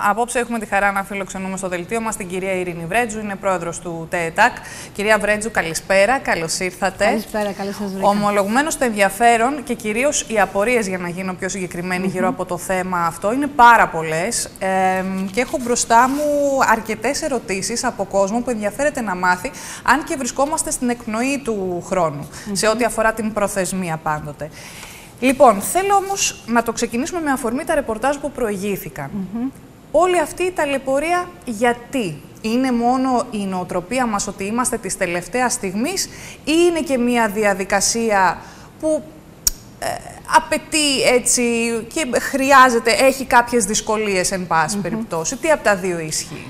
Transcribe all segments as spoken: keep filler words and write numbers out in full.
Απόψε έχουμε τη χαρά να φιλοξενούμε στο δελτίο μας την κυρία Ειρήνη Βρέτζου, είναι πρόεδρος του ΤΕΕΤΑΚ. Κυρία Βρέτζου, καλησπέρα, καλώς ήρθατε. Καλησπέρα, καλώς σας βρήκα. Ομολογουμένως το ενδιαφέρον και κυρίως οι απορίες, για να γίνω πιο συγκεκριμένη mm-hmm. γύρω από το θέμα αυτό, είναι πάρα πολλές. Ε, και έχω μπροστά μου αρκετές ερωτήσεις από κόσμο που ενδιαφέρεται να μάθει, αν και βρισκόμαστε στην εκπνοή του χρόνου, mm-hmm. σε ό,τι αφορά την προθεσμία πάντοτε. Λοιπόν, θέλω όμως να το ξεκινήσουμε με αφορμή τα ρεπορτάζ που προηγήθηκαν. Mm-hmm. Όλη αυτή η ταλαιπωρία γιατί? Είναι μόνο η νοοτροπία μας ότι είμαστε της τελευταίας στιγμής ή είναι και μια διαδικασία που ε, απαιτεί έτσι και χρειάζεται, έχει κάποιες δυσκολίες εν πάση mm-hmm. περιπτώσει? Τι από τα δύο ισχύει?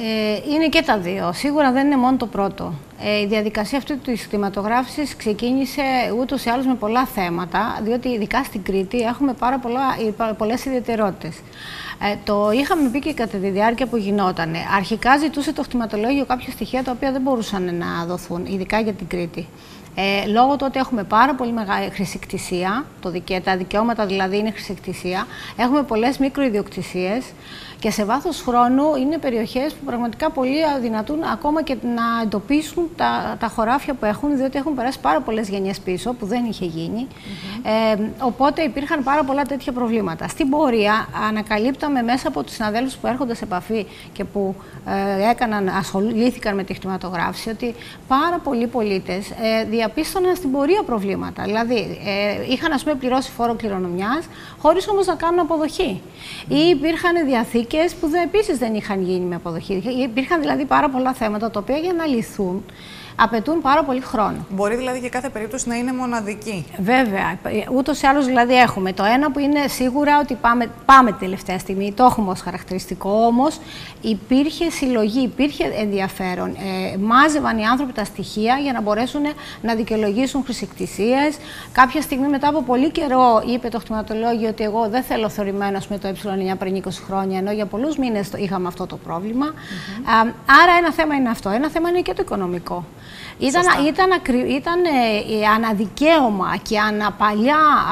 Ε, είναι και τα δύο. Σίγουρα δεν είναι μόνο το πρώτο. Ε, η διαδικασία αυτή της κτηματογράφησης ξεκίνησε ούτως ή άλλως με πολλά θέματα, διότι ειδικά στην Κρήτη έχουμε πάρα πολλά, πολλές ιδιαιτερότητες. Ε, το είχαμε πει και κατά τη διάρκεια που γινόταν. Αρχικά ζητούσε το κτηματολόγιο κάποια στοιχεία τα οποία δεν μπορούσαν να δοθούν, ειδικά για την Κρήτη. Ε, λόγω του ότι έχουμε πάρα πολύ μεγάλη χρησικτησία, το δικαι... τα δικαιώματα δηλαδή είναι χρησικτησία, έχουμε πολλές μικροϊδιοκτησίες και σε βάθος χρόνου είναι περιοχές που πραγματικά πολλοί αδυνατούν ακόμα και να εντοπίσουν τα, τα χωράφια που έχουν, διότι έχουν περάσει πάρα πολλές γενιές πίσω που δεν είχε γίνει. Mm-hmm. ε, οπότε υπήρχαν πάρα πολλά τέτοια προβλήματα. Στην πορεία ανακαλύπταμε μέσα από τους συναδέλφους που έρχονται σε επαφή και που ε, έκαναν, ασχολήθηκαν με τη κτηματογράφηση, ότι πάρα πολλοί πολίτες ε, διαπίστωναν στην πορεία προβλήματα. Δηλαδή, ε, είχαν ας πούμε πληρώσει φόρο κληρονομιάς, χωρίς όμως να κάνουν αποδοχή. Mm. Ή υπήρχαν διαθήκες που επίσης δεν είχαν γίνει με αποδοχή. Υπήρχαν δηλαδή πάρα πολλά θέματα, τα οποία για να λυθούν απαιτούν πάρα πολύ χρόνο. Μπορεί δηλαδή και κάθε περίπτωση να είναι μοναδική. Βέβαια. Ούτως ή άλλως δηλαδή έχουμε το ένα που είναι σίγουρα ότι πάμε, πάμε τη τελευταία στιγμή, το έχουμε ως χαρακτηριστικό, όμως υπήρχε συλλογή, υπήρχε ενδιαφέρον. Ε, μάζευαν οι άνθρωποι τα στοιχεία για να μπορέσουν να δικαιολογήσουν χρησικτησίες. Κάποια στιγμή μετά από πολύ καιρό είπε το κτηματολόγιο ότι εγώ δεν θέλω θεωρημένος με το ε εννιά πριν είκοσι χρόνια, ενώ για πολλούς μήνες είχαμε αυτό το πρόβλημα. Mm-hmm. Α, άρα ένα θέμα είναι αυτό. Ένα θέμα είναι και το οικονομικό. Ήταν, ήταν, ήταν ε, αναδικαίωμα και αναπαλιά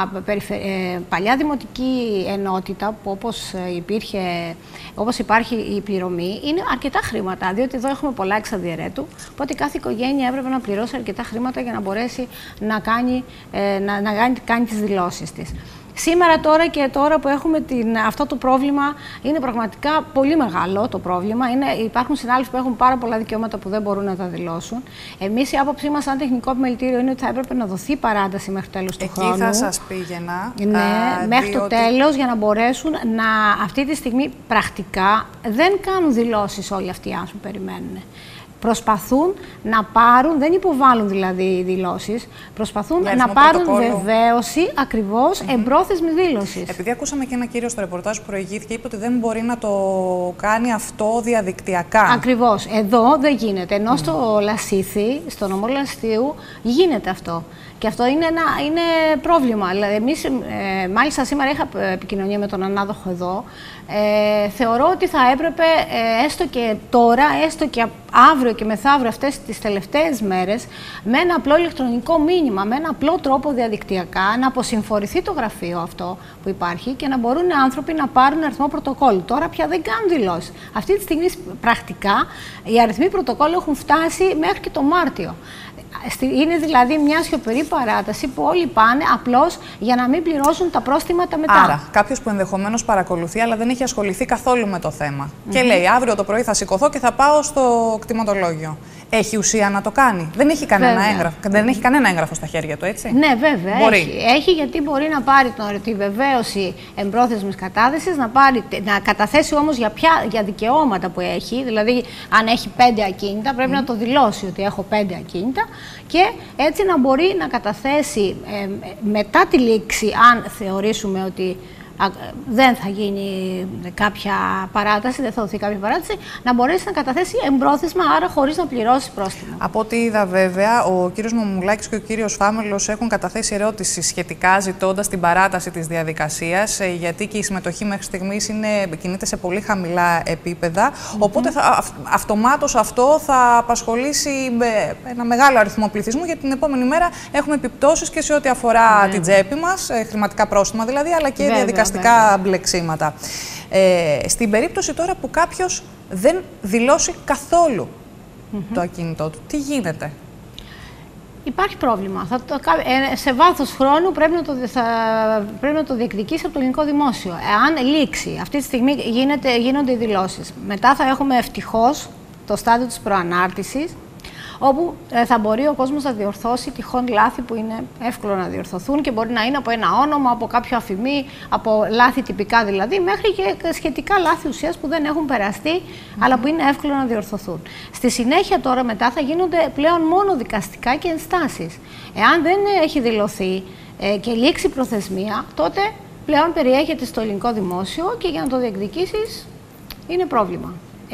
ε, παλιά δημοτική ενότητα που όπως, υπήρχε, όπως υπάρχει η πληρωμή, είναι αρκετά χρήματα, διότι εδώ έχουμε πολλά εξαδιαιρέτου, οπότε κάθε οικογένεια έπρεπε να πληρώσει αρκετά χρήματα για να μπορέσει να κάνει, ε, να, να κάνει, κάνει τις δηλώσεις της. Σήμερα τώρα και τώρα που έχουμε την, αυτό το πρόβλημα, είναι πραγματικά πολύ μεγάλο το πρόβλημα. Είναι, υπάρχουν συνάδελφοι που έχουν πάρα πολλά δικαιώματα που δεν μπορούν να τα δηλώσουν. Εμείς η άποψή μας σαν τεχνικό επιμελητήριο είναι ότι θα έπρεπε να δοθεί παράταση μέχρι το τέλος του χρόνου. Εκεί θα σας πήγαινα. Ναι, α, μέχρι διότι... το τέλος, για να μπορέσουν να αυτή τη στιγμή πρακτικά δεν κάνουν δηλώσεις όλοι αυτοί οι άνθρωποι που περιμένουν. Προσπαθούν να πάρουν, δεν υποβάλλουν δηλαδή δηλώσεις, προσπαθούν να πάρουν πρωτοκόλλο. Βεβαίωση ακριβώς mm-hmm. εμπρόθεσμη δήλωση. Επειδή ακούσαμε και ένα κύριο στο ρεπορτάζ που προηγήθηκε, είπε ότι δεν μπορεί να το κάνει αυτό διαδικτυακά. Ακριβώς. Εδώ δεν γίνεται. Ενώ mm. στο Λασίθι, στο νομό Λαστίου, γίνεται αυτό. Και αυτό είναι ένα είναι πρόβλημα. Δηλαδή, εμείς, ε, μάλιστα σήμερα είχα επικοινωνία με τον ανάδοχο εδώ. Ε, θεωρώ ότι θα έπρεπε ε, έστω και τώρα, έστω και αύριο και μεθαύριο, αυτές τις τελευταίες μέρες, με ένα απλό ηλεκτρονικό μήνυμα, με ένα απλό τρόπο διαδικτυακά, να αποσυμφορηθεί το γραφείο αυτό που υπάρχει και να μπορούν οι άνθρωποι να πάρουν αριθμό πρωτοκόλλου. Τώρα πια δεν κάνουν δηλώσεις. Αυτή τη στιγμή πρακτικά οι αριθμοί πρωτοκόλλου έχουν φτάσει μέχρι και το Μάρτιο. Είναι δηλαδή μια σιωπηρή παράταση που όλοι πάνε απλώς για να μην πληρώσουν τα πρόστιματα μετά. Άρα, κάποιος που ενδεχομένως παρακολουθεί αλλά δεν έχει ασχοληθεί καθόλου με το θέμα mm-hmm. και λέει αύριο το πρωί θα σηκωθώ και θα πάω στο κτηματολόγιο. Έχει ουσία να το κάνει? Δεν έχει κανένα, έγγραφο, δεν έχει κανένα έγγραφο στα χέρια του, έτσι? Ναι, βέβαια. Μπορεί. Έχει. έχει γιατί μπορεί να πάρει τη βεβαίωση εμπρόθεσμης κατάθεσης, να, πάρει, να καταθέσει όμως για, ποια, για δικαιώματα που έχει. Δηλαδή, αν έχει πέντε ακίνητα, πρέπει mm. να το δηλώσει ότι έχω πέντε ακίνητα και έτσι να μπορεί να καταθέσει ε, μετά τη λήξη, αν θεωρήσουμε ότι δεν θα γίνει κάποια παράταση, δεν θα δοθεί κάποια παράταση, να μπορέσει να καταθέσει εμπρόθεσμα, άρα χωρίς να πληρώσει πρόστιμο. Από ό,τι είδα, βέβαια, ο κύριος Μαμουλάκης και ο κύριος Φάμελος έχουν καταθέσει ερώτηση σχετικά, ζητώντας την παράταση της διαδικασίας, γιατί και η συμμετοχή μέχρι στιγμής είναι, κινείται σε πολύ χαμηλά επίπεδα. Mm-hmm. Οπότε θα, αυ, αυτομάτως αυτό θα απασχολήσει ένα μεγάλο αριθμό πληθυσμού, γιατί την επόμενη μέρα έχουμε επιπτώσεις και σε ό,τι αφορά mm-hmm. την τσέπη μας, χρηματικά πρόστιμα δηλαδή, αλλά και διαδικασία δικαστικά μπλεξίματα. Ε, στην περίπτωση τώρα που κάποιος δεν δηλώσει καθόλου mm-hmm. το ακίνητό του, τι γίνεται? Υπάρχει πρόβλημα. Θα το, σε βάθος χρόνου πρέπει να, το, θα, πρέπει να το διεκδικήσει από το ελληνικό δημόσιο. Εάν λήξει, αυτή τη στιγμή γίνεται, γίνονται οι δηλώσεις. Μετά θα έχουμε ευτυχώς το στάδιο της προανάρτησης, όπου ε, θα μπορεί ο κόσμος να διορθώσει τυχόν λάθη που είναι εύκολο να διορθωθούν και μπορεί να είναι από ένα όνομα, από κάποιο αφημί, από λάθη τυπικά δηλαδή, μέχρι και σχετικά λάθη ουσίας που δεν έχουν περαστεί, mm-hmm. αλλά που είναι εύκολο να διορθωθούν. Στη συνέχεια τώρα μετά θα γίνονται πλέον μόνο δικαστικά και ενστάσεις. Εάν δεν έχει δηλωθεί ε, και λήξει προθεσμία, τότε πλέον περιέχεται στο ελληνικό δημόσιο και για να το διεκδικήσεις είναι πρόβλημα.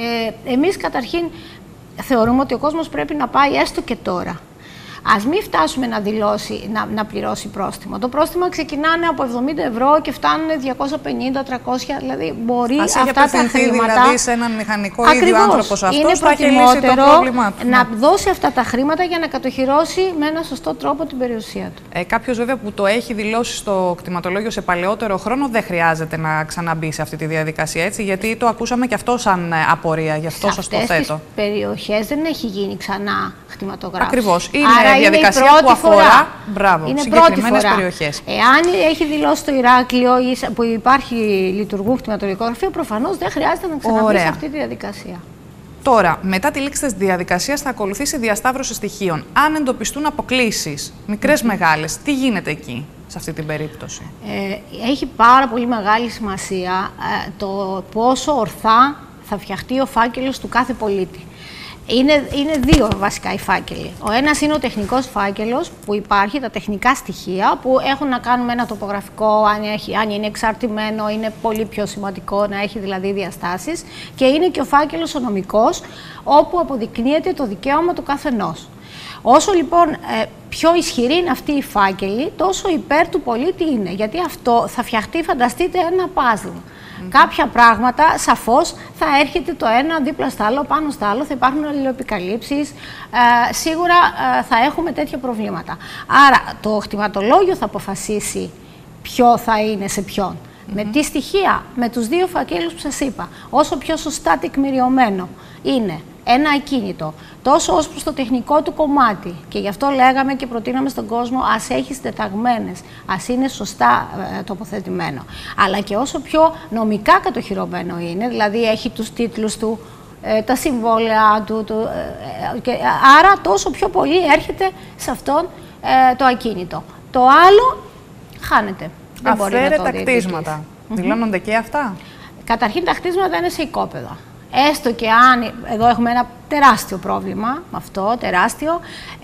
Ε, εμείς καταρχήν θεωρούμε ότι ο κόσμος πρέπει να πάει έστω και τώρα. Ας μην φτάσουμε να δηλώσει, να, να πληρώσει πρόστιμο. Το πρόστιμο ξεκινάνε από εβδομήντα ευρώ και φτάνουν διακόσια πενήντα τριακόσια, δηλαδή μπορεί Ας αυτά τα χρήματα... δηλαδή σε έναν μηχανικό Ακριβώς, ίδιο άνθρωπος αυτός είναι θα έχει λύσει το πρόβλημά του. να δώσει αυτά τα χρήματα για να κατοχυρώσει με ένα σωστό τρόπο την περιουσία του. Ε, κάποιος βέβαια που το έχει δηλώσει στο κτηματολόγιο σε παλαιότερο χρόνο δεν χρειάζεται να ξαναμπεί σε αυτή τη διαδικασία, έτσι, γιατί το ακούσαμε και αυτό σαν απορία, γι' αυτό σας το θέτω. Σε αυτές τις περιοχές δεν έχει γίνει ξανά κτηματογράφηση. Ακριβώς. Είναι Άρα διαδικασία είναι που αφορά φορά. Μπράβο, είναι συγκεκριμένες περιοχές. Εάν έχει δηλώσει το Ηράκλειο ή που υπάρχει λειτουργούν κτηματολογικό γραφείο, προφανώς δεν χρειάζεται να ξαναμπεί σε αυτή τη διαδικασία. Τώρα, μετά τη λήξη της διαδικασίας θα ακολουθήσει διασταύρωση στοιχείων. Αν εντοπιστούν αποκλίσεις, μικρές, mm-hmm. μεγάλες, τι γίνεται εκεί, σε αυτή την περίπτωση? Ε, έχει πάρα πολύ μεγάλη σημασία ε, το πόσο ορθά θα φτιαχτεί ο φάκελος του κάθε πολίτη. Είναι, είναι δύο βασικά οι φάκελοι. Ο ένας είναι ο τεχνικός φάκελος που υπάρχει, τα τεχνικά στοιχεία που έχουν να κάνουν με ένα τοπογραφικό, αν, έχει, αν είναι εξαρτημένο, είναι πολύ πιο σημαντικό να έχει δηλαδή διαστάσεις. Και είναι και ο φάκελος ο νομικός, όπου αποδεικνύεται το δικαίωμα του καθενός. Όσο λοιπόν ε, πιο ισχυρή είναι αυτή η φάκελη, τόσο υπέρ του πολίτη είναι. Γιατί αυτό θα φτιαχτεί, φανταστείτε, ένα παζλ. Mm-hmm. Κάποια πράγματα σαφώς θα έρχεται το ένα δίπλα στο άλλο, πάνω στο άλλο, θα υπάρχουν αλληλοεπικαλύψεις, ε, σίγουρα ε, θα έχουμε τέτοια προβλήματα. Άρα το κτηματολόγιο θα αποφασίσει ποιο θα είναι σε ποιον. Mm-hmm. Με τι στοιχεία? Με τους δύο φακέλους που σας είπα. Όσο πιο σωστά τεκμηριωμένο είναι ένα ακίνητο, τόσο ως προς το τεχνικό του κομμάτι, και γι' αυτό λέγαμε και προτείναμε στον κόσμο ας έχει συντεταγμένες, ας είναι σωστά ε, τοποθετημένο, αλλά και όσο πιο νομικά κατοχυρωμένο είναι, δηλαδή έχει τους τίτλους του, ε, τα συμβόλαια του, του ε, και, άρα τόσο πιο πολύ έρχεται σε αυτόν ε, το ακίνητο. Το άλλο χάνεται. Δεν μπορεί να το τα κτίσματα. Mm-hmm. Δηλώνονται και αυτά? Καταρχήν τα κτίσματα είναι σε οικόπεδα. Έστω και αν, εδώ έχουμε ένα τεράστιο πρόβλημα με αυτό, τεράστιο,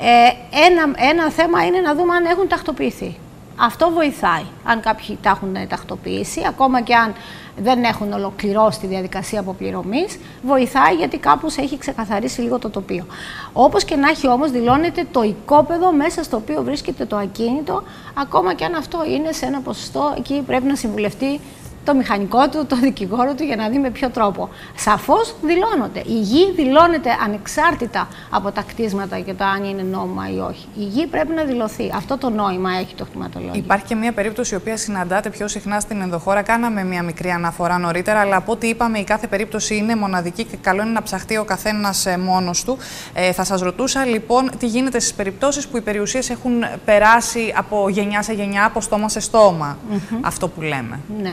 ε, ένα, ένα θέμα είναι να δούμε αν έχουν τακτοποιηθεί. Αυτό βοηθάει, αν κάποιοι τα έχουν τακτοποιήσει, ακόμα και αν δεν έχουν ολοκληρώσει τη διαδικασία αποπληρωμής, βοηθάει γιατί κάπως έχει ξεκαθαρίσει λίγο το τοπίο. Όπως και να έχει όμως, δηλώνεται το οικόπεδο μέσα στο οποίο βρίσκεται το ακίνητο, ακόμα και αν αυτό είναι σε ένα ποσοστό, εκεί πρέπει να συμβουλευτεί το μηχανικό του, το δικηγόρο του, για να δει με ποιο τρόπο. Σαφώς δηλώνονται. Η γη δηλώνεται ανεξάρτητα από τα κτίσματα και το αν είναι νόμιμα ή όχι. Η γη πρέπει να δηλωθεί. Αυτό το νόημα έχει το κτηματολόγιο. Υπάρχει και μια περίπτωση η οποία συναντάται πιο συχνά στην ενδοχώρα. Κάναμε μια μικρή αναφορά νωρίτερα, αλλά από ό,τι είπαμε, η κάθε περίπτωση είναι μοναδική και καλό είναι να ψαχτεί ο καθένας μόνος του. Ε, θα σας ρωτούσα λοιπόν τι γίνεται στις περιπτώσεις που οι περιουσίες έχουν περάσει από γενιά σε γενιά, από στόμα σε στόμα. Mm-hmm. Αυτό που λέμε. Ναι.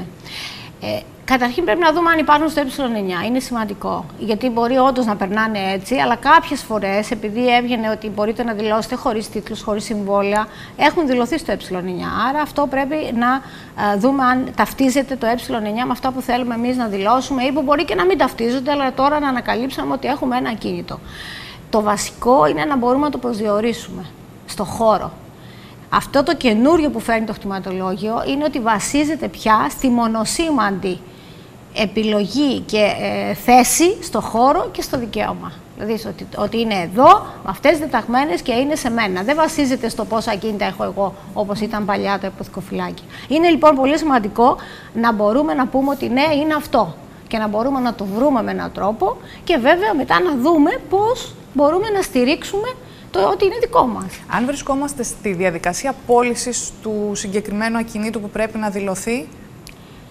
Ε, καταρχήν πρέπει να δούμε αν υπάρχουν στο ε εννιά. Είναι σημαντικό. Γιατί μπορεί όντως να περνάνε έτσι, αλλά κάποιες φορές, επειδή έβγαινε ότι μπορείτε να δηλώσετε χωρίς τίτλους, χωρίς συμβόλαια, έχουν δηλωθεί στο ε εννιά. Άρα αυτό πρέπει να ε, δούμε αν ταυτίζεται το ε εννιά με αυτά που θέλουμε εμείς να δηλώσουμε, ή που μπορεί και να μην ταυτίζονται, αλλά τώρα να ανακαλύψαμε ότι έχουμε ένα ακίνητο. Το βασικό είναι να μπορούμε να το προσδιορίσουμε στο χώρο. Αυτό το καινούριο που φέρνει το κτηματολόγιο είναι ότι βασίζεται πια στη μονοσήμαντη επιλογή και ε, θέση στο χώρο και στο δικαίωμα. Δηλαδή ότι, ότι είναι εδώ, με αυτές τις δεταγμένες και είναι σε μένα. Δεν βασίζεται στο πόσα ακίνητα έχω εγώ, όπως ήταν παλιά το υποθηκοφυλάκι. Είναι λοιπόν πολύ σημαντικό να μπορούμε να πούμε ότι ναι, είναι αυτό. Και να μπορούμε να το βρούμε με έναν τρόπο και βέβαια μετά να δούμε πώς μπορούμε να στηρίξουμε το ότι είναι δικό μας. Αν βρισκόμαστε στη διαδικασία πώλησης του συγκεκριμένου ακινήτου που πρέπει να δηλωθεί,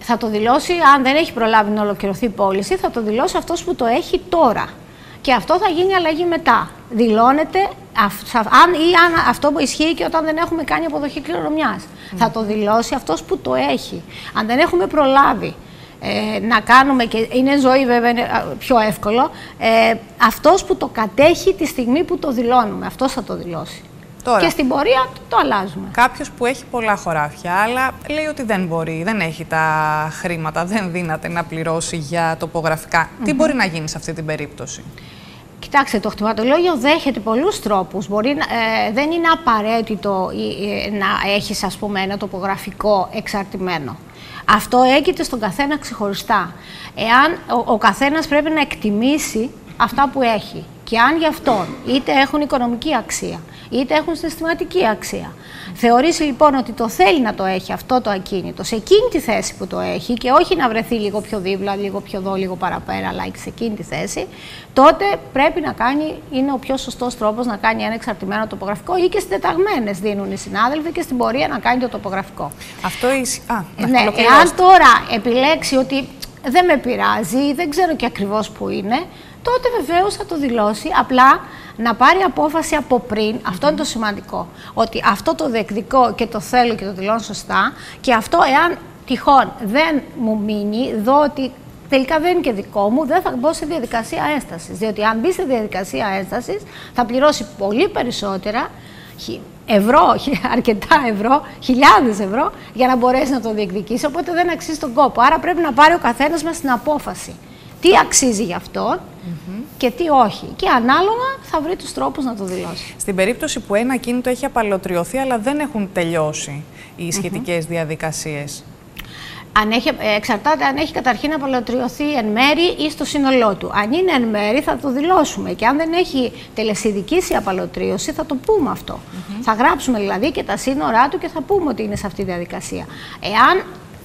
θα το δηλώσει, αν δεν έχει προλάβει να ολοκληρωθεί η πώληση, θα το δηλώσει αυτός που το έχει τώρα. Και αυτό θα γίνει αλλαγή μετά. Δηλώνεται, αν, ή αν αυτό που ισχύει και όταν δεν έχουμε κάνει αποδοχή κληρονομιάς. Mm. Θα το δηλώσει αυτός που το έχει. Αν δεν έχουμε προλάβει ε, να κάνουμε, και είναι ζωή βέβαια είναι πιο εύκολο, ε, αυτός που το κατέχει τη στιγμή που το δηλώνουμε, αυτός θα το δηλώσει. Τώρα, και στην πορεία το αλλάζουμε. Κάποιος που έχει πολλά χωράφια, αλλά λέει ότι δεν μπορεί, δεν έχει τα χρήματα, δεν δύναται να πληρώσει για τοπογραφικά. Mm-hmm. Τι μπορεί να γίνει σε αυτή την περίπτωση? Κοιτάξτε, το κτηματολόγιο δέχεται πολλούς τρόπους. Μπορεί, ε, δεν είναι απαραίτητο ε, να έχεις, ας πούμε, ένα τοπογραφικό εξαρτημένο. Αυτό έγκυται στον καθένα ξεχωριστά. Εάν ο, ο καθένας πρέπει να εκτιμήσει αυτά που έχει. Και αν γι' αυτόν είτε έχουν οικονομική αξία, είτε έχουν συναισθηματική αξία. Θεωρήσει λοιπόν ότι το θέλει να το έχει αυτό το ακίνητο σε εκείνη τη θέση που το έχει και όχι να βρεθεί λίγο πιο δίπλα, λίγο πιο εδώ, λίγο παραπέρα, αλλά σε εκείνη τη θέση, τότε πρέπει να κάνει, είναι ο πιο σωστός τρόπος να κάνει ένα εξαρτημένο τοπογραφικό ή και συντεταγμένες δίνουν οι συνάδελφοι και στην πορεία να κάνει το τοπογραφικό. Αυτό ισχύει. Ναι, εάν τώρα επιλέξει ότι δεν με πειράζει, δεν ξέρω και ακριβώς που είναι, τότε βεβαίως θα το δηλώσει, απλά να πάρει απόφαση από πριν, mm-hmm. αυτό είναι το σημαντικό, ότι αυτό το διεκδικώ και το θέλω και το δηλώνω σωστά και αυτό εάν τυχόν δεν μου μείνει, δω ότι τελικά δεν είναι και δικό μου, δεν θα μπω σε διαδικασία ένστασης, διότι αν μπει σε διαδικασία ένστασης θα πληρώσει πολύ περισσότερα, ευρώ, αρκετά ευρώ, χιλιάδες ευρώ, για να μπορέσει να το διεκδικήσει, οπότε δεν αξίζει τον κόπο. Άρα πρέπει να πάρει ο καθένας μας την απόφαση. Τι αξίζει γι' αυτό mm-hmm. και τι όχι. Και ανάλογα θα βρει τους τρόπους να το δηλώσει. Στην περίπτωση που ένα ακίνητο έχει απαλωτριωθεί, αλλά δεν έχουν τελειώσει οι σχετικές mm-hmm. διαδικασίες. Αν έχει, εξαρτάται αν έχει καταρχήν απαλωτριωθεί εν μέρη ή στο σύνολό του. Αν είναι εν μέρη θα το δηλώσουμε και αν δεν έχει τελεσιδικήσει η απαλωτρίωση θα το πούμε αυτό. Mm-hmm. Θα γράψουμε δηλαδή και τα σύνορά του και θα πούμε ότι είναι σε αυτή τη διαδικασία. Εάν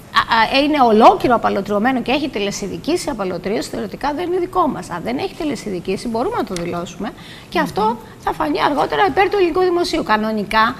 είναι ολόκληρο απαλωτριωμένο και έχει τελεσιδικήσει απαλωτρίωση, θεωρητικά δεν είναι δικό μας. Αν δεν έχει τελεσιδικήσει, μπορούμε να το δηλώσουμε και mm-hmm. αυτό θα φανεί αργότερα υπέρ του ελληνικού δημοσίου. Κανονικά,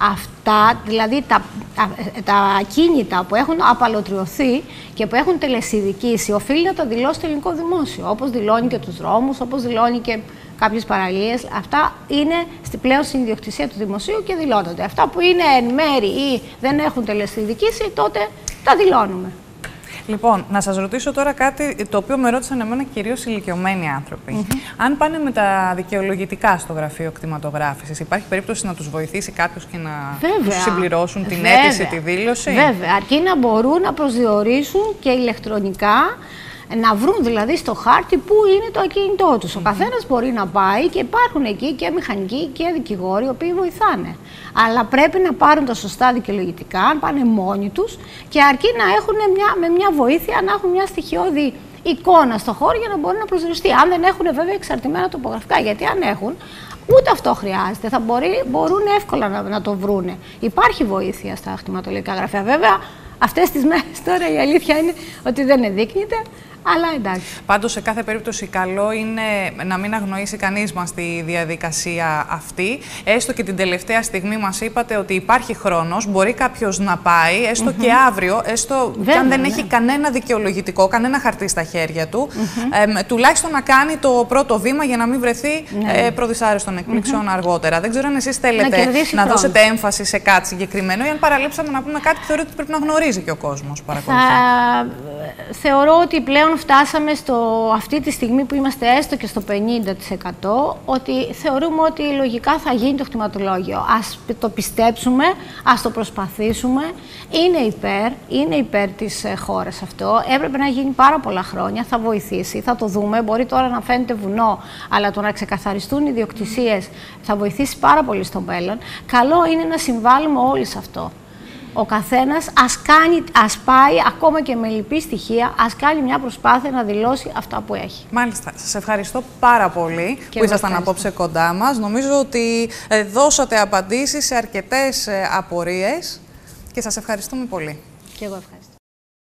αυτά, δηλαδή τα, τα, τα ακίνητα που έχουν απαλωτριωθεί και που έχουν τελεσιδικήσει, οφείλει να τα δηλώσει το ελληνικό δημόσιο. Όπως δηλώνει και τους δρόμους, όπως δηλώνει και κάποιες παραλίες. Αυτά είναι στη πλέον στην ιδιοκτησία του δημοσίου και δηλώνονται. Αυτά που είναι εν μέρη ή δεν έχουν τελεσιδικήσει, τότε τα δηλώνουμε. Λοιπόν, να σας ρωτήσω τώρα κάτι το οποίο με ρώτησαν εμένα κυρίως ηλικιωμένοι άνθρωποι. Mm-hmm. Αν πάνε με τα δικαιολογητικά στο γραφείο κτηματογράφησης, υπάρχει περίπτωση να τους βοηθήσει κάποιος και να τους συμπληρώσουν την Βέβαια. αίτηση, τη δήλωση? Βέβαια, αρκεί να μπορούν να προσδιορίσουν και ηλεκτρονικά, να βρουν δηλαδή στο χάρτη πού είναι το ακίνητό τους. Mm-hmm. Ο καθένας μπορεί να πάει και υπάρχουν εκεί και μηχανικοί και δικηγόροι οι οποίοι βοηθάνε. Αλλά πρέπει να πάρουν τα σωστά δικαιολογητικά, αν πάνε μόνοι τους και αρκεί να έχουν μια, με μια βοήθεια να έχουν μια στοιχειώδη εικόνα στο χώρο για να μπορεί να προσδιοριστεί. Αν δεν έχουν βέβαια εξαρτημένα τοπογραφικά, γιατί αν έχουν, ούτε αυτό χρειάζεται. Θα μπορεί, μπορούν εύκολα να, να το βρούνε. Υπάρχει βοήθεια στα κτηματολογικά γραφεία. Βέβαια, αυτές τις μέρες τώρα η αλήθεια είναι ότι δεν ενδείκνυται. Αλλά εντάξει. Πάντως, σε κάθε περίπτωση, καλό είναι να μην αγνοήσει κανείς μας τη διαδικασία αυτή. Έστω και την τελευταία στιγμή μας είπατε ότι υπάρχει χρόνος, μπορεί κάποιος να πάει, έστω mm-hmm. και αύριο, έστω Βέβαια, και αν δεν ναι. έχει κανένα δικαιολογητικό, κανένα χαρτί στα χέρια του, mm-hmm. ε, τουλάχιστον να κάνει το πρώτο βήμα για να μην βρεθεί ναι. ε, προδυσάρεστον εκπλήξεων mm-hmm. αργότερα. Δεν ξέρω αν εσείς θέλετε να, να δώσετε έμφαση σε κάτι συγκεκριμένο ή αν παραλείψαμε να πούμε κάτι που θεωρείτε ότι πρέπει να γνωρίζει και ο κόσμος. Θα... Θεωρώ ότι πλέον φτάσαμε στο, αυτή τη στιγμή που είμαστε έστω και στο πενήντα τοις εκατό, ότι θεωρούμε ότι λογικά θα γίνει το κτηματολόγιο. Ας το πιστέψουμε, ας το προσπαθήσουμε. Είναι υπέρ, είναι υπέρ της χώρας αυτό. Έπρεπε να γίνει πάρα πολλά χρόνια, θα βοηθήσει, θα το δούμε. Μπορεί τώρα να φαίνεται βουνό, αλλά το να ξεκαθαριστούν οι ιδιοκτησίες θα βοηθήσει πάρα πολύ στο μέλλον. Καλό είναι να συμβάλλουμε όλοι σε αυτό. Ο καθένας ας, κάνει, ας πάει, ακόμα και με λυπή στοιχεία, ας κάνει μια προσπάθεια να δηλώσει αυτά που έχει. Μάλιστα. Σας ευχαριστώ πάρα πολύ και που ήσασταν απόψε κοντά μας. Νομίζω ότι ε, δώσατε απαντήσεις σε αρκετές ε, απορίες και σας ευχαριστούμε πολύ. Και εγώ ευχαριστώ.